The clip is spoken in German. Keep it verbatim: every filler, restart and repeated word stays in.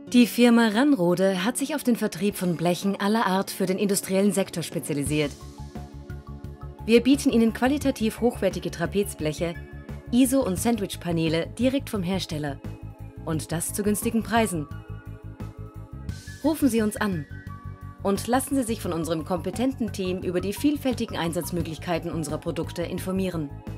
Die Firma Rannrode hat sich auf den Vertrieb von Blechen aller Art für den industriellen Sektor spezialisiert. Wir bieten Ihnen qualitativ hochwertige Trapezbleche, I S O- und Sandwich-Paneele direkt vom Hersteller. Und das zu günstigen Preisen. Rufen Sie uns an und lassen Sie sich von unserem kompetenten Team über die vielfältigen Einsatzmöglichkeiten unserer Produkte informieren.